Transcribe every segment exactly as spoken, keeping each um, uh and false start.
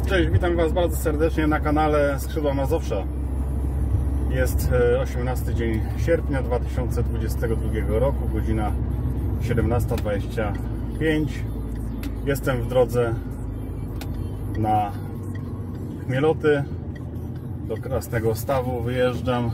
Cześć, witam Was bardzo serdecznie na kanale Skrzydła Mazowsza. Jest osiemnasty dzień sierpnia dwa tysiące dwudziestego drugiego roku, godzina siedemnasta dwadzieścia pięć. Jestem w drodze na Chmieloty, do Krasnego Stawu wyjeżdżam,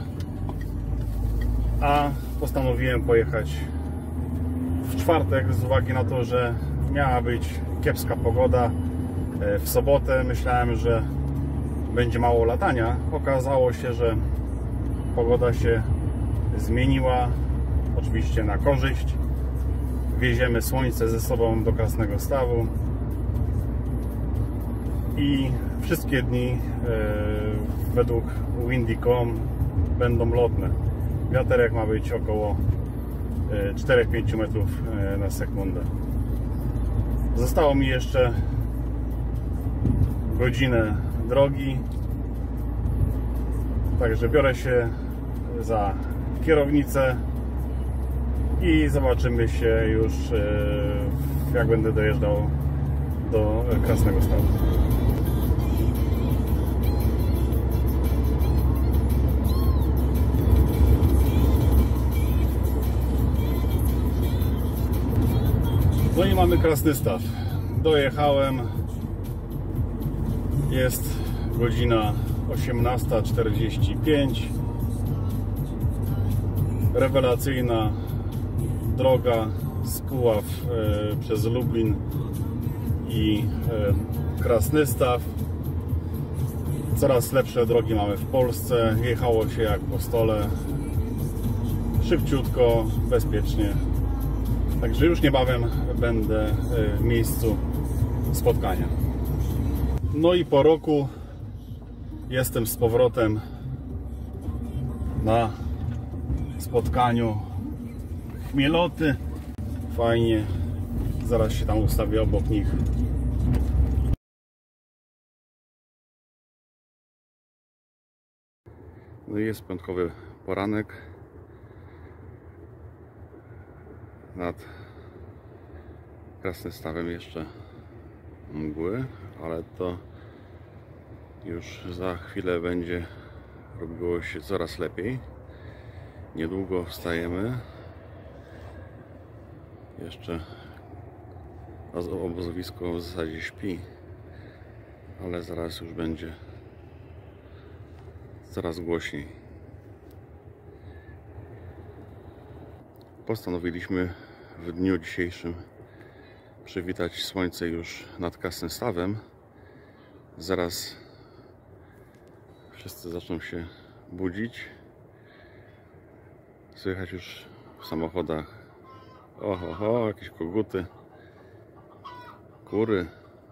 a postanowiłem pojechać w czwartek z uwagi na to, że miała być kiepska pogoda. W sobotę myślałem, że będzie mało latania. Okazało się, że pogoda się zmieniła, oczywiście na korzyść. Wieziemy słońce ze sobą do Krasnego Stawu i wszystkie dni e, według windy kropka com będą lotne. Wiaterek ma być około cztery do pięciu metrów na sekundę. Zostało mi jeszcze godzinę drogi, także biorę się za kierownicę i zobaczymy się już, jak będę dojeżdżał do Krasnego Stawu. No i mamy Krasny Staw. Dojechałem. Jest godzina osiemnasta czterdzieści pięć. Rewelacyjna droga z Puław e, przez Lublin i e, Krasny Staw. Coraz lepsze drogi mamy w Polsce. Jechało się jak po stole. Szybciutko, bezpiecznie. Także już niebawem będę w miejscu spotkania. No i po roku jestem z powrotem na spotkaniu Chmieloty. Fajnie, zaraz się tam ustawię obok nich. No i jest piątkowy poranek. Nad Krasnym Stawem jeszcze mgły, ale to już za chwilę będzie robiło się coraz lepiej. Niedługo wstajemy. Jeszcze obozowisko w zasadzie śpi, ale zaraz już będzie coraz głośniej. Postanowiliśmy w dniu dzisiejszym przywitać słońce już nad Krasnym Stawem. Zaraz wszyscy zaczną się budzić. Słychać już w samochodach oho, oho, jakieś koguty, kury.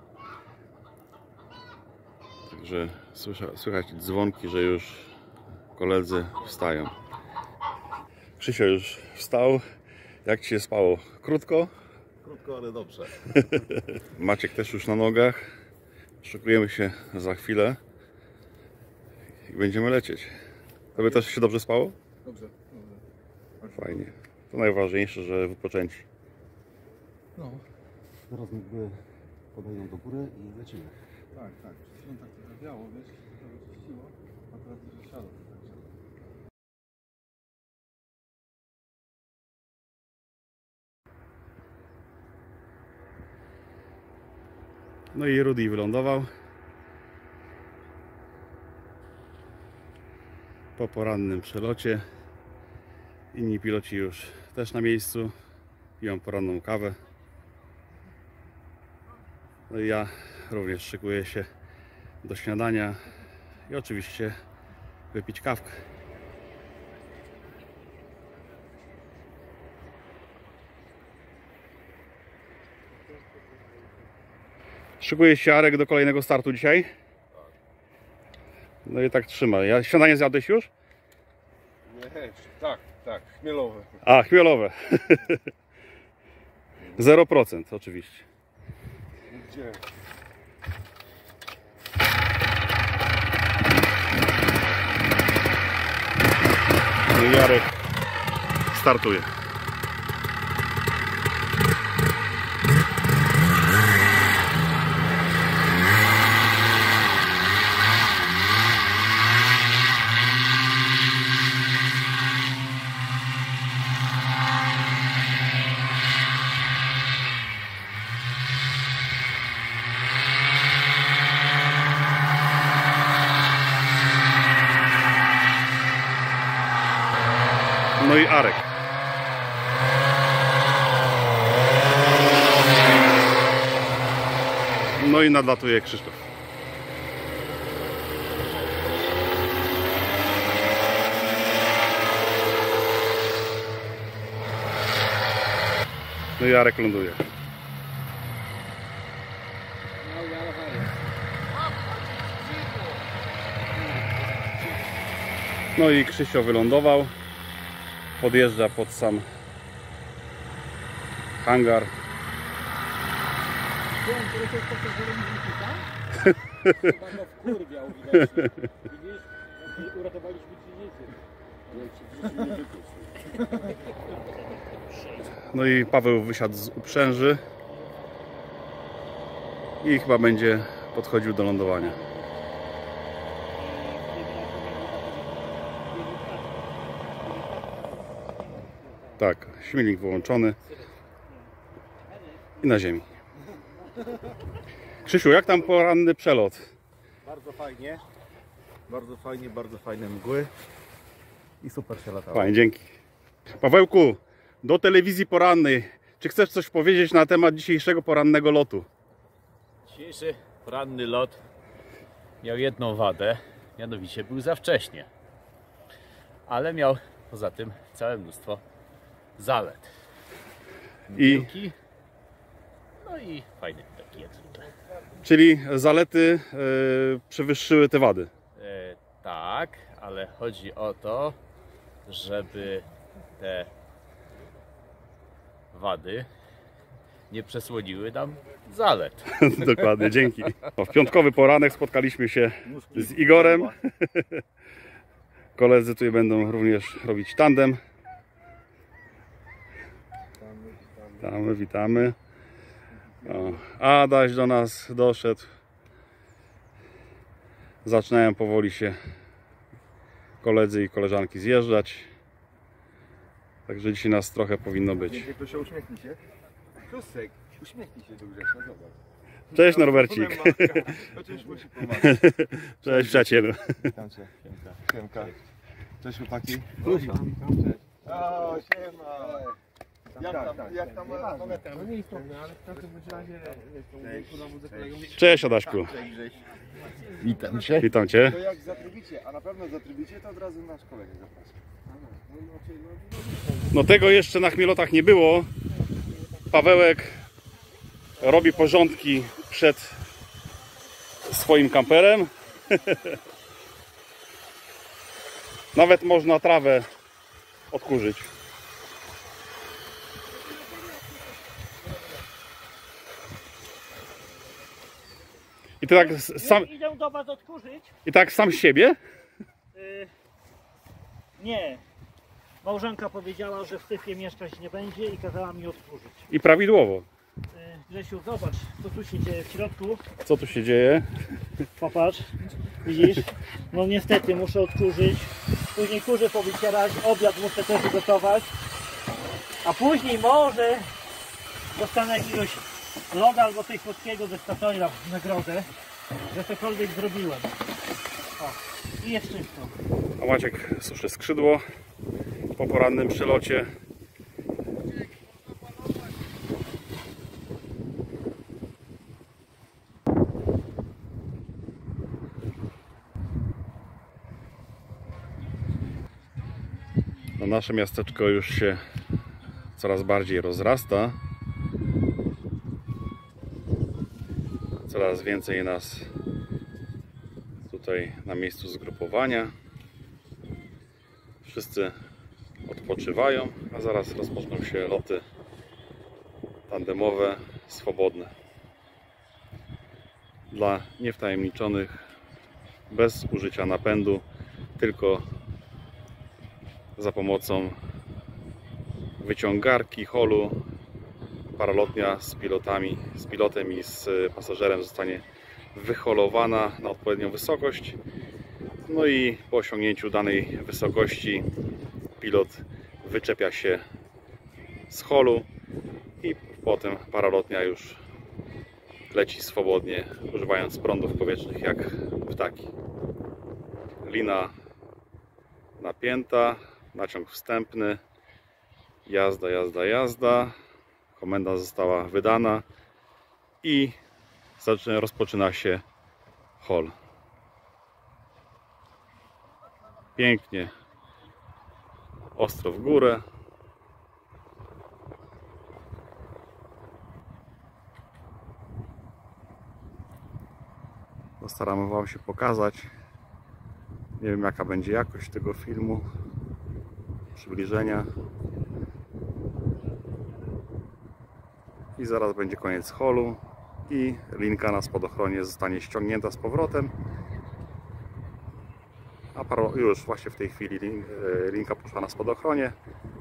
Także słychać dzwonki, że już koledzy wstają. Krzysio już wstał. Jak Ci się spało? Krótko? Krótko, ale dobrze. Maciek też już na nogach. Szykujemy się za chwilę i będziemy lecieć. Tobie też się dobrze spało? Dobrze, dobrze. Fajnie. To najważniejsze, że wypoczęci. No. Teraz mgły podają do góry i lecimy. Tak, tak. Przed chwilą tak trochę biało, wiesz, trochę czyściło, a teraz już siadło. No i Rudy wylądował. Po porannym przelocie. Inni piloci już też na miejscu. Piją poranną kawę. No i ja również szykuję się do śniadania i oczywiście wypić kawkę. Szykujesz się, Arek, do kolejnego startu dzisiaj? No i tak trzymaj. Ja śniadanie zjadłeś już? Nie, tak, tak, chmielowe. A, chmielowe. zero procent oczywiście. Gdzie? No i Jarek startuje. Arek. No i nadlatuje Krzysztof. No i Arek ląduje. No i Krzysio wylądował. Podjeżdża pod sam hangar. Chyba go wkurwiał, widocznie. Widzisz? Uratowaliśmy ci życie. No i Paweł wysiadł z uprzęży i chyba będzie podchodził do lądowania. Tak, silnik wyłączony i na ziemi. Krzysiu, jak tam poranny przelot? Bardzo fajnie. Bardzo fajnie, bardzo fajne mgły. I super się latało. Fajnie, dzięki. Pawełku, do telewizji porannej. Czy chcesz coś powiedzieć na temat dzisiejszego porannego lotu? Dzisiejszy poranny lot miał jedną wadę, mianowicie był za wcześnie. Ale miał poza tym całe mnóstwo zalet. I, Mgiełki, no i fajny taki jak zwykle. czyli zalety yy, przewyższyły te wady. E, tak, ale chodzi o to, żeby te wady nie przesłoniły nam zalet. Dokładnie, dzięki. No, w piątkowy poranek spotkaliśmy się z Igorem. Koledzy tutaj będą również robić tandem. Witamy, witamy. O, Adaś do nas doszedł. Zaczynają powoli się koledzy i koleżanki zjeżdżać. Także dzisiaj nas trochę powinno być. To się uśmiechnij się. Klusek, uśmiechnij się do Grzesia, zobacz. Cześć Norbercik. Chociaż musi pomagać. Cześć przyjacielu. Witam cię. Siemka. Cześć chłopaki. Klusia. O, siema. Jak tam, jak tam poletem? No nie istotne, ale w każdym razie jest to Cześć Adaśku. Cześć Grześ. Witam cię. Witam Cię. To jak zatrybicie, a na pewno zatrybicie, to od razu nasz kolega zapraszam. No tego jeszcze na Chmielotach nie było. Pawełek robi porządki przed swoim kamperem. Nawet można trawę odkurzyć. I ty tak sam, Idę do was odkurzyć. i tak sam z siebie? Y, nie. Małżonka powiedziała, że w syfie mieszkać nie będzie i kazała mi odkurzyć. I prawidłowo. Y, Grzesiu, zobacz, co tu się dzieje w środku. Co tu się dzieje? Popatrz, widzisz? No niestety muszę odkurzyć. Później kurzę powycierać, obiad muszę też gotować. A później może dostanę jakiegoś loga albo coś słodkiego ze Statoila w nagrodę, że cokolwiek zrobiłem. O, i jest czysto. A Maciek suszy skrzydło po porannym przelocie. No, nasze miasteczko już się coraz bardziej rozrasta. Coraz więcej nas tutaj na miejscu zgrupowania. Wszyscy odpoczywają, a zaraz rozpoczną się loty tandemowe, swobodne. Dla niewtajemniczonych, bez użycia napędu, tylko za pomocą wyciągarki, holu. Paralotnia z pilotami, z pilotem i z pasażerem zostanie wyholowana na odpowiednią wysokość. No i po osiągnięciu danej wysokości pilot wyczepia się z holu i potem paralotnia już leci swobodnie, używając prądów powietrznych jak ptaki. Lina napięta, naciąg wstępny Jazda, jazda, jazda. Komenda została wydana i zaczyna, rozpoczyna się hol. Pięknie, ostro w górę. Postaramy Wam się pokazać. Nie wiem, jaka będzie jakość tego filmu, przybliżenia. I zaraz będzie koniec holu i linka na spadochronie zostanie ściągnięta z powrotem. A paro, już właśnie w tej chwili linka poszła na spadochronie,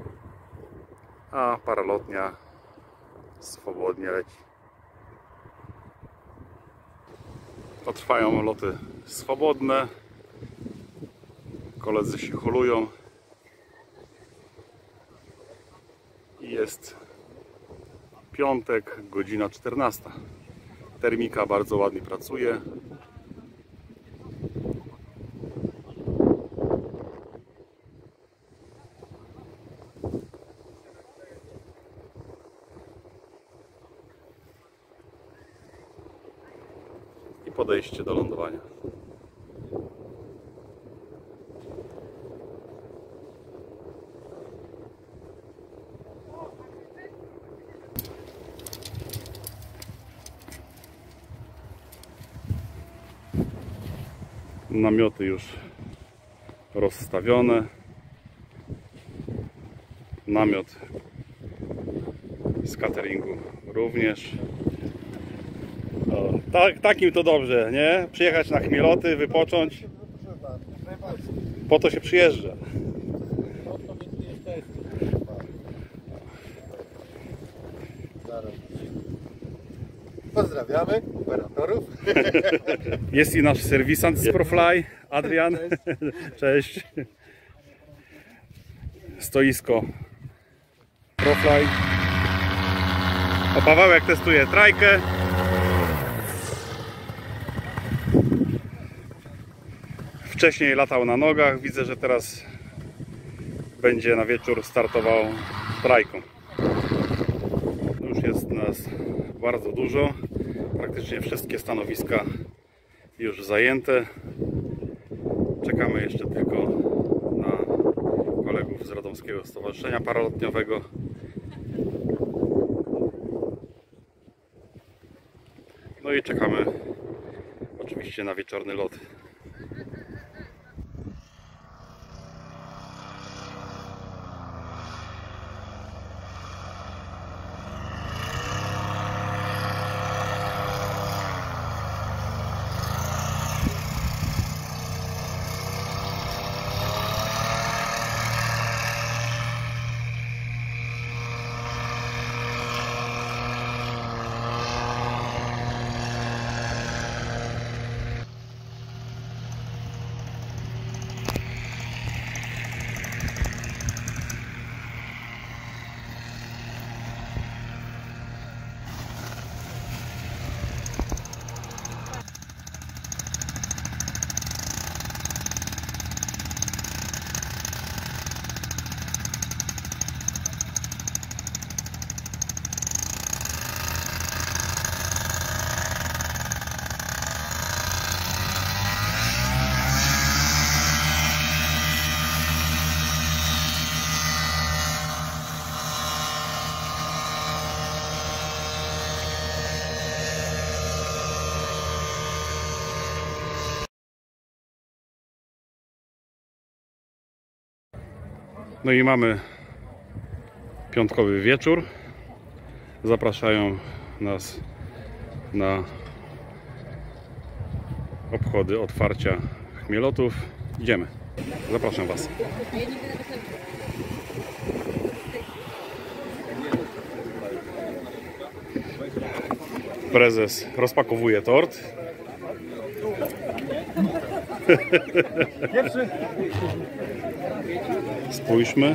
a paralotnia swobodnie leci. To trwają loty swobodne. Koledzy się holują i jest piątek, godzina czternasta. Termika bardzo ładnie pracuje. I podejście do lądowania. Namioty już rozstawione. Namiot z cateringu również. O, tak, takim to dobrze, nie? Przyjechać na Chmieloty, wypocząć. Po to się przyjeżdża. Pozdrawiamy operatorów. Jest i nasz serwisant z ProFly, Adrian. Cześć. Stoisko ProFly. O, Pawełek testuje trajkę. Wcześniej latał na nogach. Widzę, że teraz będzie na wieczór startował trajką. Już jest nas bardzo dużo. Praktycznie wszystkie stanowiska już zajęte. Czekamy jeszcze tylko na kolegów z Radomskiego Stowarzyszenia Paralotniowego. No i czekamy oczywiście na wieczorny lot. No i mamy piątkowy wieczór. Zapraszają nas na obchody otwarcia Chmielotów. Idziemy. Zapraszam Was. Prezes rozpakowuje tort. Pierwszy. Spójrzmy.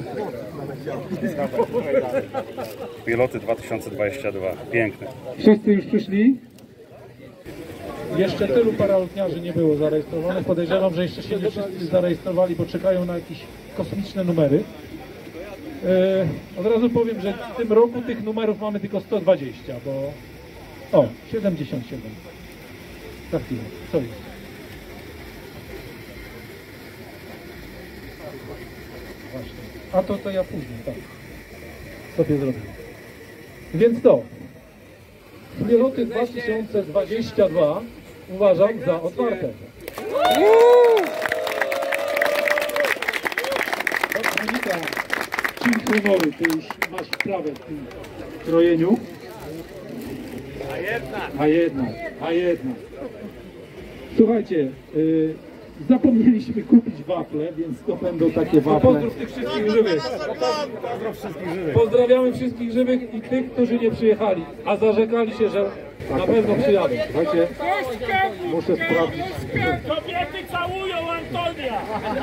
Chmieloty dwa tysiące dwadzieścia dwa. Piękne. Wszyscy już przyszli. Jeszcze tylu paralotniarzy nie było zarejestrowanych. Podejrzewam, że jeszcze się nie wszyscy zarejestrowali, bo czekają na jakieś kosmiczne numery. E, od razu powiem, że w tym roku tych numerów mamy tylko sto dwadzieścia, bo... O, siedemdziesiąt siedem. Za chwilę, co jest? Właśnie. A to, to ja później, tak. Sobie zrobię. Więc to. Przeloty dwa tysiące dwadzieścia dwa uważam za otwarte. Monika, czyn chronowy, ty już masz wprawę w tym krojeniu. A jednak. A jednak, a jednak. Słuchajcie, yy, zapomnieliśmy kupić wafle, więc to będą takie wafle. Pozdrów tych wszystkich żywych. Pozdrow wszystkich żywych. Pozdrawiamy wszystkich żywych i tych, którzy nie przyjechali, a zarzekali się, że na pewno przyjadą. Słuchajcie, muszę sprawdzić. Kobiety całują Antonia!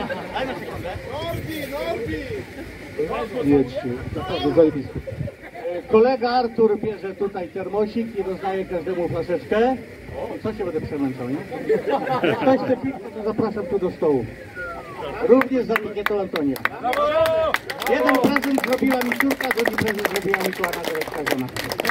Jedźcie, naprawdę zajebisty. Kolega Artur bierze tutaj termosik i rozdaje każdemu flaszeczkę. Co się będę przemęczał, nie? Jak ktoś chce pić, to zapraszam tu do stołu. Również za Mikietą Antonia. Jeden prezent zrobiła mi córka, drugi prezent zrobiła mi kłana dyrektka żona.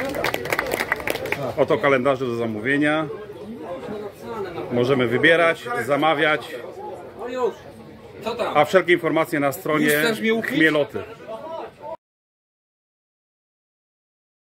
Oto kalendarze do zamówienia. Możemy wybierać, zamawiać. A wszelkie informacje na stronie Chmieloty.